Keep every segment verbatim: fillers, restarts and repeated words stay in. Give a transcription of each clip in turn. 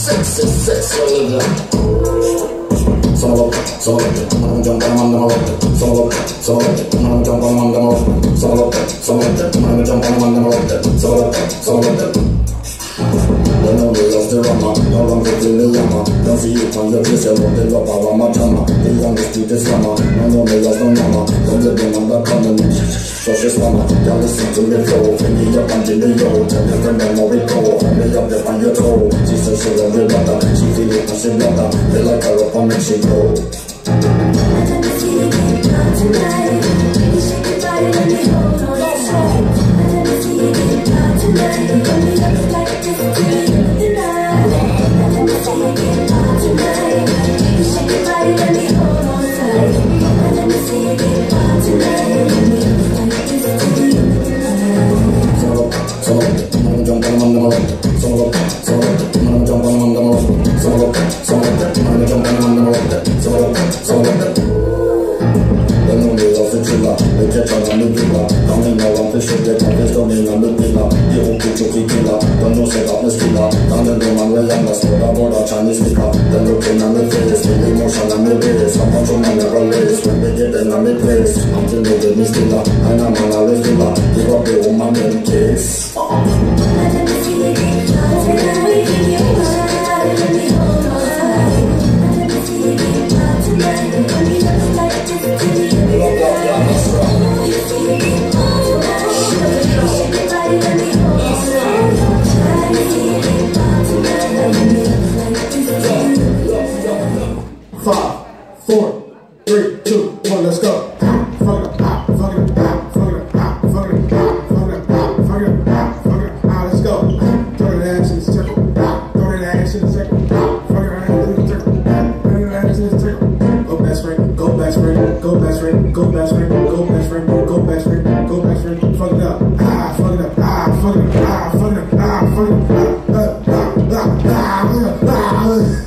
Sexy, sexy, solo, solo, I'm jump on the mountain, solo, solo, I'm jump on the mountain, solo, solo, I'm jump on the mountain, solo, solo. They know me as the rama, no longer till the yama. Don't see you on your face, you want the love of my chama. The youngest street is summer, no know me as no mama. Don't let them on the common, so she's mama. Y'all listen to me flow, finger your punch in the yo. Tell your friend them how we go, me up there on your toe. She says she love your brother, she feel it and she brother. They like her up and make she go. Let me see you get down tonight. Baby, shake your body, let me hold on tight. Let me see you get down tonight. Let me love you like this till the end of the night. Let me see you get down tonight. Baby, shake your body, let me hold on tight. Let me see you get down tonight. Let me love you like this till the end of the night. Solo, solo, I'm jump on the mountain, solo, solo, I'm jump on the mountain, solo, solo, I'm jump on the mountain, solo, solo. They know me as the chiller, they catch on the villa. Coming now on the ship, they come this down in the villa. The old Kichuki killer, don't know set up the skiller. Down the room and we're young, let's go down for the Chinese speaker. They're looking on the face, with emotion on the base. How much of my never lace, when they get in on the place. Until they get me stiller, and I'm on a regular. Give up the woman in case. Let me see you get down tonight. Let me hold on tight. Let me see you get down tonight. Let me love you like this till the end of the night. Let me see you get down tonight. Shake your body, let me hold on tight. Let me see you get down tonight. Let me love you like this till the end of the night. Five, four, three, two, one, let's go. Fuck it up, fuck it up, fuck it up, fuck it up, fuck it up, fuck it up, fuck it up, let's go. Throw that ass in the circle, throw that ass in the circle, fuck it ass in the circle, throw that ass in the circle. Go best friend, go best friend, go best friend, go best friend, go best friend, go best friend, go best friend, fuck it up, ah, fuck it up, ah, fuck it up, ah, fuck it up, ah, fuck it up, ah, ah, ah, ah, ah, ah.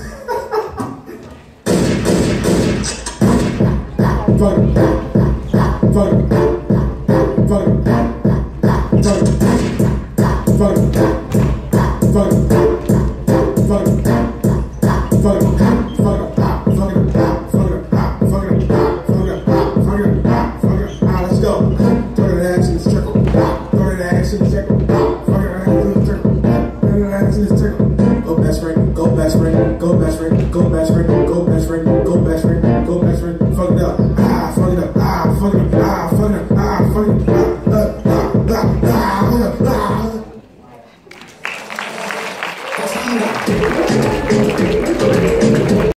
Fuck it, fuck it, fuck it, fuck it, fuck it, fuck it, fuck it, fuck it, fuck it, fuck it, fuck it, fuck it, fuck it, fuck it, fuck it, ah, let's go. Throw that ass in the circle, throw that ass in the circle, fuck it, ass in the circle, throw that ass in the circle. Go best friend, go best friend, go best friend, go best friend, go best friend, go best friend, go best friend, fuck it up. Fuck it up, ah, fuck it up, ah, fuck it up, ah, fuck it up, ah, ah, ah, ah, ah, ah. That's how